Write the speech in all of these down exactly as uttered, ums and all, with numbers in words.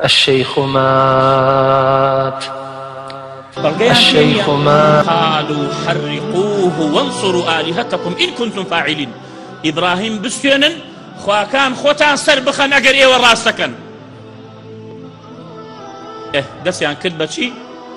الشيخ مات الشيخ مات. قالوا حرقوه وانصروا آلهتكم إن كنتم فاعلين. إبراهيم بسيونن خواكان خوتان سر بخن أجر إيه والراستكن إيه دسيان كذبة شي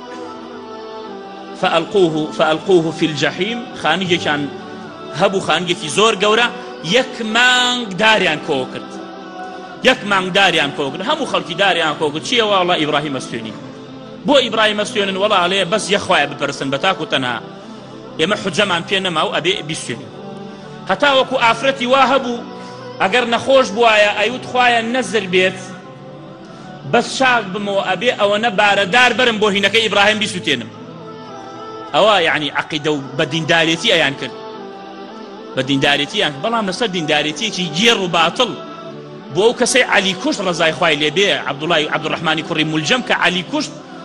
فألقوه فألقوه في الجحيم. خانجي كان هبو خانجي في زور قورة يك مانگ داريان كوكرت يك مانگ داريان كوكرت همو خلقي داريان كوكرت شي والله إبراهيم استوني بو إبراهيم استوني والله عليه بس يخوى ببرسن بتاكو تنها يما حجمان بينا ماو أبي بيستوني هتا وكو آفرتي واهبو اگر نخوش بوايا ايوت خوايا نزل بيت بس شاق بمو ابي او نبار دار برم بو هناك ابراهيم بيسوتينم او يعني عقيده بدين داريتي ايان كر بدين داريتي يعني بلا نصر دين داريتي كي جير وباطل بو كسي علي كش رضاي خواي لبي عبد الله عبد الرحمن كري ملجم كعلي كش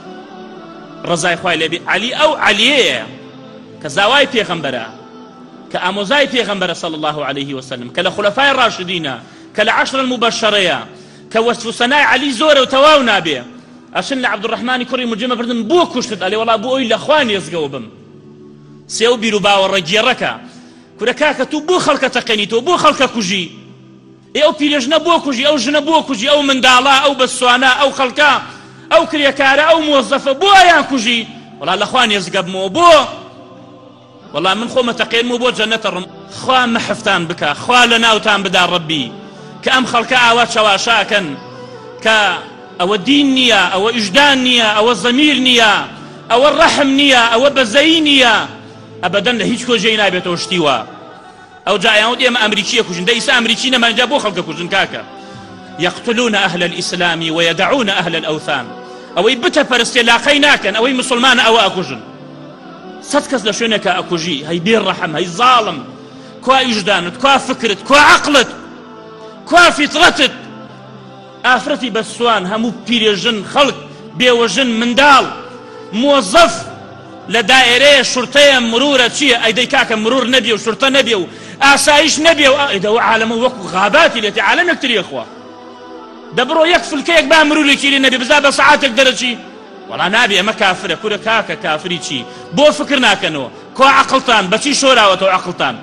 رضاي خواي لبي علي او علي كزاواي بيغمبره كأموزاي بيغمبر صلى الله عليه وسلم كلا خلفاء الراشدين كلا عشر المبشرية كوصف سناي علي زور وتواونا به أشن عبد الرحمن كريم مجمع بردن بو كشتت علي والله بو إلا أخواني يزقوا بم سيو بيربا والرجيركا كركاكا تو بو خلق تقنيتو بو خلق كجي أو بيرجنا بو كجي أو جنا بو كجي أو مندالا أو بسوانا أو خلقا أو كريكارا أو موظفة بو أيان كجي والله الأخواني يزقوا بمو بو والله من خو متقين مو بو جنة الرم خوا محفتان بك خوا لناوتان بدار ربي كأم خلقا أو شواشاكن كا أو الدين نية أو إجدان نية أو الضمير نية أو الرحم نية أو بزي نية أبدا لهيج كو جينا بيتوشتيوا أو جاء يعود إما أمريكية كوجن دايس أمريكيين ما جابوا خلقا كوجن كاكا يقتلون أهل الإسلام ويدعون أهل الأوثان أو يبتا فرستلاقيناكن أو مسلمان أو أكوجن صدقس لشونك أكوجي هي بير رحم هي ظالم كوا إجدانت كوا فكرت كوا عقلت كوا فطرتت آفرتي بسوان همو بيرجن خلق بيوجن مندال موظف لدائرة شرطية مرورة شيء أيدي كاك مرور نبي وشرطة نبي وآسايش نبي وإذا عالم وكو غاباتي التي عالم يكتر يا إخوة دبرو يكفل كيك بها مرور لكي للنبي بزابة ساعات يقدر شيء والله نابي أما كافرة كورا كاكا كافري شي بو فكرنا كانوا كوا عقلتان بشي شوراوة عقلتان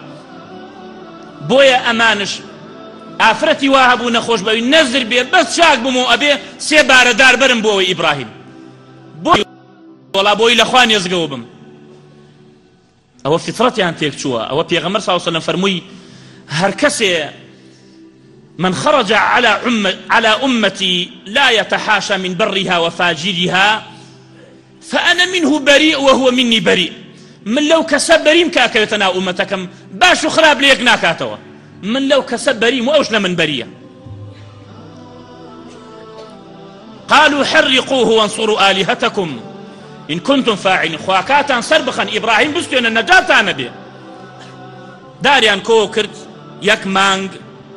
بويا أمانش آفرتي واهبو نخوش بوي نزل بيه بس شاك بمو أبي سيبار دار برم بوي إبراهيم بوي والله بوي لأخوان يزقوا بم أو فطرتي عن تيكتشوا أو بيغمر صلى الله عليه وسلم فرموي هركسي من خرج على أم على أمتي لا يتحاشى من برها وفاجرها فأنا منه بريء وهو مني بريء. من لو كسب بريم كاكيتنا أمتكم باش خراب ليك ناكاتوا من لو كسب بريم وأوشنا من برية. قالوا حرقوه وانصروا آلهتكم إن كنتم فاعلين. خواكاتا سربخا إبراهيم بستيون النجاة نبي داريان كوكرت يك مانج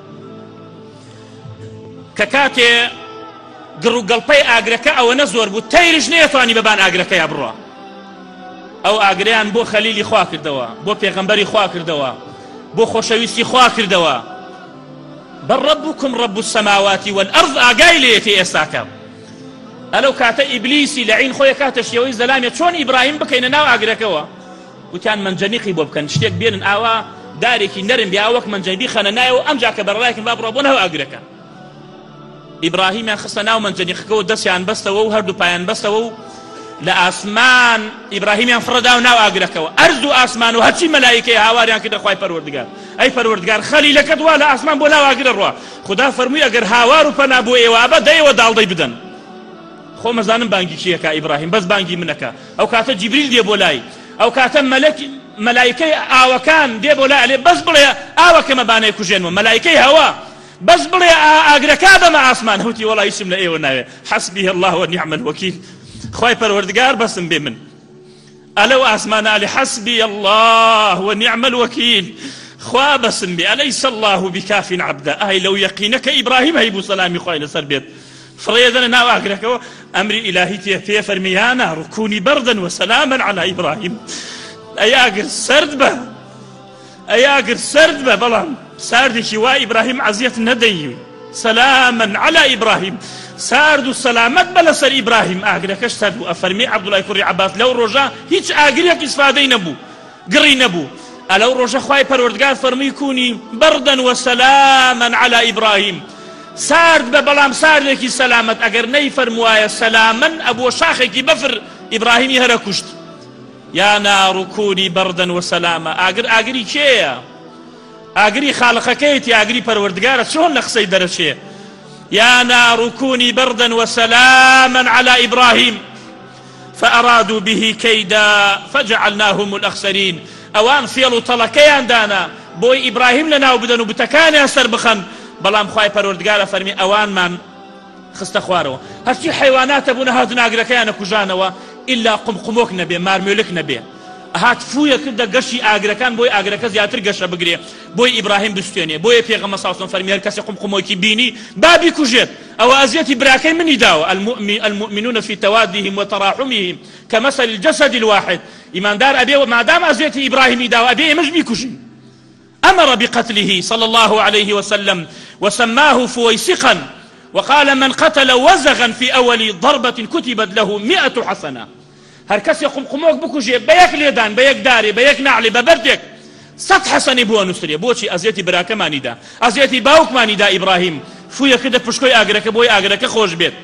ككاتي قرو قلبي آقركا أو نزور بو تيرش نيتواني ببان آقركا يا بروا أو آقريان بو خليلي خواكر دوا بو پیغمبري خواكر دوا بو خوشويسي خواكر دوا بل ربكم رب السماوات والأرض آقايلي يتي إساكا ألو كاتا إبليسي لعين خويا كاتا شيوي زلامي چون إبراهيم بكينا ناو آقركا وكان من جنيقي بو بكن شتيك بيرن آوا داريكي نرم بياوك من جنبي خاننايو أمجاك برايكن باب ربونه آقركا إبراهيم يعني خصنا ومن جنيخكو دس يعني بستوى وهردو بايان بستوى لأسمان إبراهيم يعني فردا وناو أجركوا أرض أسمان وهاتشي ملائكة هوار يعني كده خواي پروردگار أي پروردگار خليلك دوا أسمان بولا أجر روا خدا فرمي أجر هوار وفنا بو إيوا أبا داي ودال داي بدن خو مزانم بانجي شيء كا إبراهيم بس بانجي منك أو كاتا جبريل دي بولاي أو كاتا ملك ملائكة أو كان دي بولاي بس بلا أو كما باني كوجين ملائكة هوا بس بلي أجركابا مع عثمان هوتي والله يسم لأيه وناوي حسبي الله ونعم الوكيل خواي پروردگار بس بمن ألو عثمان علي حسبي الله ونعم الوكيل خوا بس بي أليس الله بكاف عبدا أهي لو يقينك إبراهيم هيبو سلامي خواي نسر بيت فريدنا ناو أجركوا أمري إلهي تيفي فرميانا ركوني بردا وسلاما على إبراهيم أياقر سرد به أياقر سرد به بلان ساردي شواء إبراهيم عزية ندي سلاما على إبراهيم سارد و سەلامەت بە لەسەر ئیبراهیم ئاگرەکەش سەرد و ئەفەرمی عەبدوڵای کوڕی عەباس لەو ڕۆژە هیچ ئاگرێک ئیسفادەی نەبوو گڕی نەبوو ئەلەو ڕۆژە خوای پەروەردگار فەرمووی کونی بەردەن وەسەلامەن عەلا ئیبراهیم سارد بە بەڵام ساردێکی سەلامەت ئەگەر نەیفەرموایە سەلامەن ئەبووە شاخێکی بەفر ئیبراهیمی هەرە کوشت یا نار کونی بەردەن وەسەلامە ئاگر ئاگری کێیە ئاگری خالقەکەیەتی ئاگری پەروەردگارە چۆن لە قسەی دەرەچێ يا نار كوني بردا وسلاما على إبراهيم فأرادوا به كيدا فجعلناهم الأخسرين أوان فيلو طلقيان دانا بوي إبراهيم لنا وبدنو بتكاني أسر بخن بلام خواهي پروردگار فرمي أوان من خست خوارو هرشي حيوانات أبونا هاتو ناقركيان كجانوا إلا قمقموك نبي مارميولك نبي هات فويا كده قشي ئاگرەکان بۆی ئاگرەکە زیاتر گەشە بگرێ بۆی ئیبراهیم بستێنێ بۆیە پێغەمبەر صلی الله علیه و سلم فەرمی هەر کەسێ قمقمۆکی بینی با بیکوژێت ئەوە ئەزیەتی براکەی منی داوە المؤمنون في توادهم وتراحمهم كمثل الجسد الواحد ئیماندار ئەبێ مادام ئەزیەتی ئیبراهیمی داوە ئەبێ ئێمەش بیکوژین أمر بقتله صلى الله عليه وسلم وسماه فويسقا وقال من قتل وزغا في أول ضربة كتبت له مئة حسنة هر کەسێ قمقمۆک بکوژێ بە یەک لێدان بە یەک دارێ بە یەک ناعلێ بە بەردێک سەد حەسەنی بۆ نووسرێ بۆچی ئەزیەتی براکەمانیدا ئەزیەتی باوکمانیدا ئیبراهیم فویە کردە پشتۆی ئاگرەکە بۆی ئاگرەکە خۆش بێت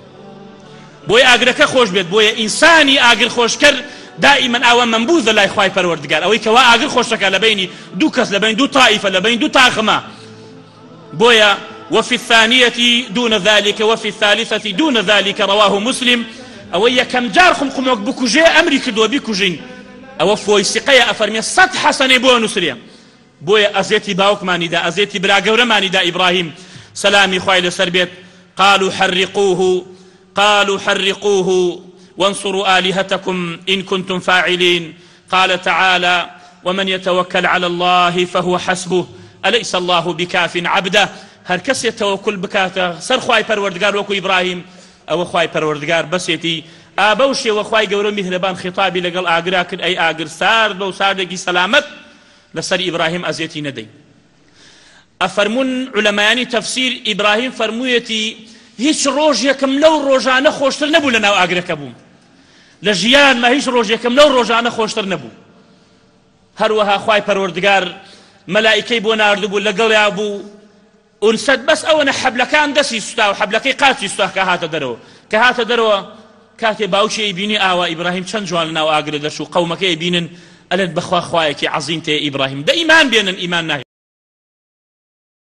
بۆی ئاگرەکە خۆش بێت بۆیە ئینسانی ئاگر خۆشکرد دائما ئەوە منبوذە لای خوای پەروەردگار ئەوەی کەوا ئاگر خۆشەکە لە بینی دوو کەس لە بین دوو تائیفە لە بین دوو تاخەمە بۆیە وفي الثانية دون ذلك وفي الثالثة دون ذلك رواه مسلم أو يكم جار قمقمۆک بکوژێ ئەمری کردووە بیکوژین ئەوە فۆیسقەیە ئەفەرمێ سەد حەسەنێ بۆ نووسرێ بۆیە ئەزیەتی باوکمانیدا ئەزیەتی برا گەورەمانیدا ئیبراهیم سەلامی خوای لەسەر بێت قالوا حرقوه قالوا حرقوه وانصروا آلهتكم إن كنتم فاعلين قال تعالى ومن يتوكل على الله فهو حسبه أليس الله بكاف عبده هر کەس يتوكل بکاتە سەر خوای پەروەردگار وەکو ئیبراهیم ئەوە خوای پەروەردگار بەسێتی ئابە و شێوە خوای گەورە میهرەبان خیتابی لەگەڵ ئاگرا کرد ئەی ئاگر سارد بە و ساردێکی سەلامەت لەسەر ئیبراهیم ئەزیەتی نەدەی ئەفەرمون عولەمایانی تەفسیر ئیبراهیم فەرموویەتی هیچ ڕۆژێکم لەو ڕۆژانە خۆشتر نەبوو لە ناو ئاگرەکە بووم لە ژیانمە هیچ ڕۆژێکم لەو ڕۆژانە خۆشتر نەبوو هەروەها خوای پەروەردگار مەلائیکەی بۆ ناردبوو لەگەڵیا بوو ونسد بس أو حبلكان دسي ستا وحبلكي قاتي ستا كهاتا درو كهاتا درو كاتي باوشي يبيني آوا إبراهيم چند جوان ناو آقر دشو قومك يبينن ألد بخوا خوايكي عظيم تي إبراهيم دا إيمان بينن إيمان ناهي